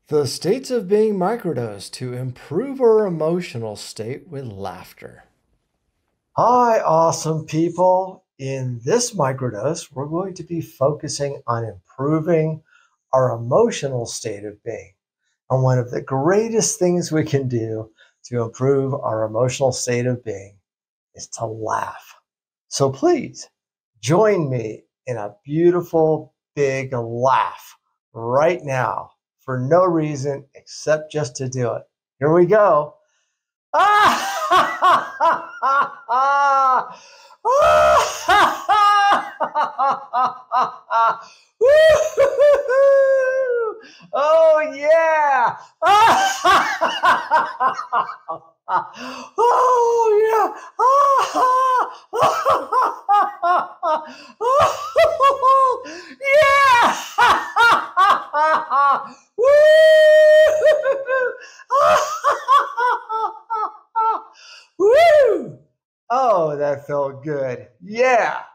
The states of being microdosed to improve our emotional state with laughter. Hi, awesome people. In this microdose, we're going to be focusing on improving our emotional state of being. And one of the greatest things we can do to improve our emotional state of being is to laugh. So please join me in a beautiful big laugh right now for no reason except just to do it. Here we go. Oh yeah! Oh yeah! Yeah! Woo! Oh, that felt good. Yeah.